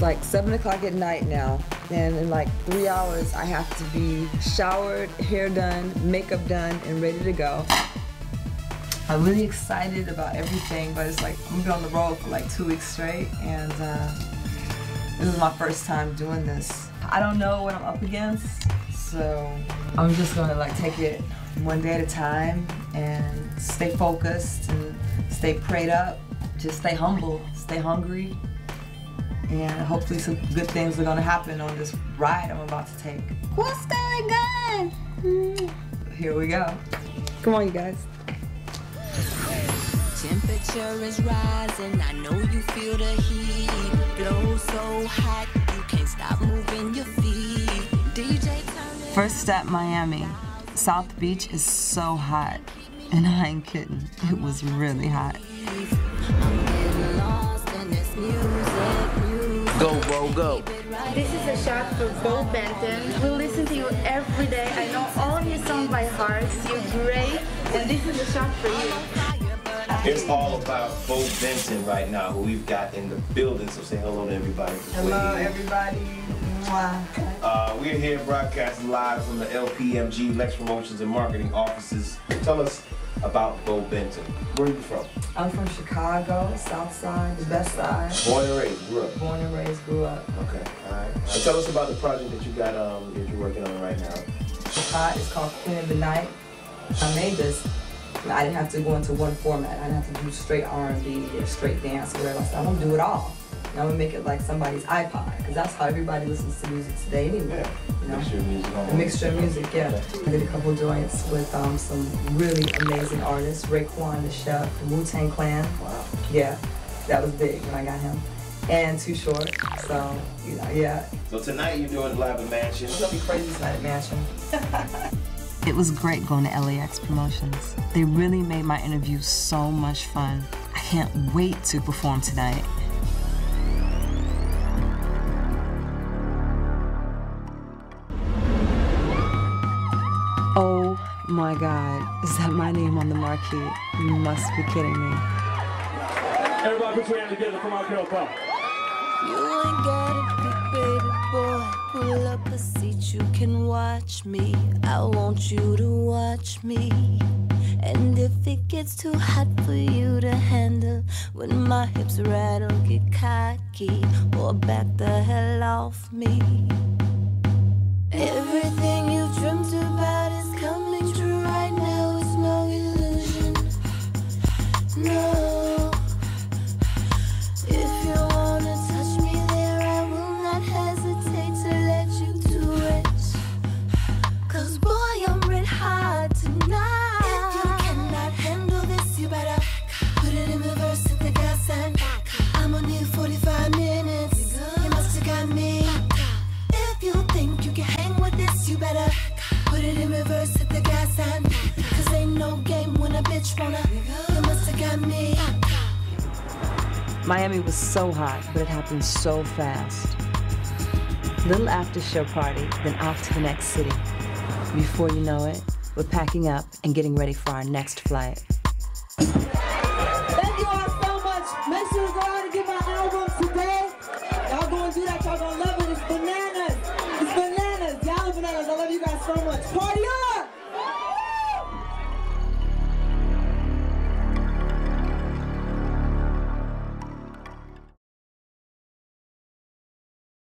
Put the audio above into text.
like 7 o'clock at night now, and in like 3 hours I have to be showered, hair done, makeup done, and ready to go. I'm really excited about everything, but it's like I'm gonna be on the road for like 2 weeks straight, and this is my first time doing this. I don't know what I'm up against, so I'm just gonna like take it one day at a time and stay focused and stay prayed up. Just stay humble, stay hungry, and hopefully some good things are gonna happen on this ride I'm about to take. What's going on? Here we go. Come on, you guys. Temperature is rising, I know you feel the heat. Blow so hot, you can't stop moving your feet. DJ First step, Miami. South Beach is so hot, and I ain't kidding. It was really hot. Go, Bo, go. This is a shot for Bo Benton. We listen to you every day. I know all of your songs by heart. You're great, and this is a shot for you. It's all about Bo Benton right now, who we've got in the building, so say hello to everybody. Hello, everybody. We're here broadcasting live from the LPMG, Lex Promotions and Marketing offices. Tell us about Bo Benton. Where are you from? I'm from Chicago, South Side, the best side. Born and raised, grew up? Born and raised, grew up. Okay, all right. Tell us about the project that you got, that you're working on right now. It's called Queen of the Night. I made this. I didn't have to go into one format. I didn't have to do straight R&B or straight dance or whatever. I said, I'm gonna do it all. And I'm gonna make it like somebody's iPod, because that's how everybody listens to music today anyway. Yeah. You know? Mixture of music. A mixture of music, yeah. I did a couple joints with some really amazing artists. Raekwon the Chef, the Wu-Tang Clan. Wow. Yeah, that was big when I got him. And Too Short, so, you know, yeah. So tonight you're doing live at Mansion. It's gonna be crazy tonight at Mansion. It was great going to LAX Promotions. They really made my interview so much fun. I can't wait to perform tonight. Oh my God, is that my name on the marquee? You must be kidding me. Everybody put your hands together, come on, girl, come. You ain't gotta be baby boy. Pull up a seat, you can watch me. I want you to watch me. And if it gets too hot for you to handle, when my hips rattle, get cocky, or back the hell off me. Everything you've dreamt about is coming true right now. It's no illusion. No. If you wanna touch me there, I will not hesitate to let you do it. 'Cause boy, I'm red hot tonight. If you cannot handle this, you better put it in reverse at the gas and I'm on you 45 minutes. You must have got me. If you think you can hang with this, you better put it in reverse at the gas and 'cause ain't no game when a bitch wanna. You must have got me. Miami was so hot, but it happened so fast. Little after show party, then off to the next city. Before you know it, we're packing up and getting ready for our next flight.